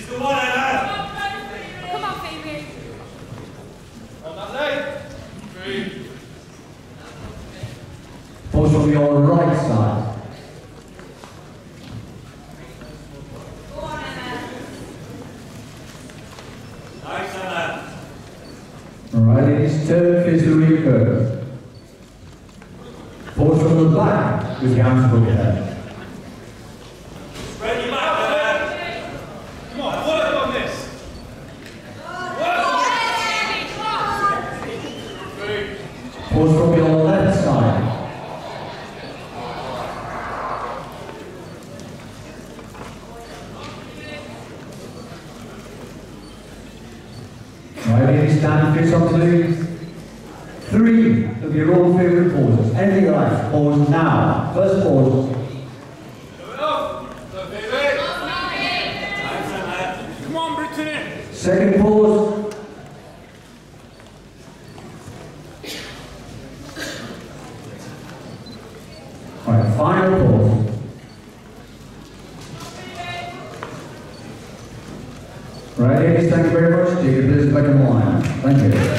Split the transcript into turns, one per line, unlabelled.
It's the one, Anna.
Come on, Phoebe.
On that leg. 3.
Pause from your right side.
Go on, Anna.
Nice, Anna.
Alright, ladies, turn face the rear curve. Pause from the back with your hands above your head.
Spread your back, Anna. Come on, work on this.
Pause from your left side. Right, ladies, stand face on to 3 of your own favourite poses. Anything you like, pause now. First pause.
Come on, Brittany.
Second pause. Alright, final pause. Right, ladies, thank you very much. Take your place back in line. Thank you.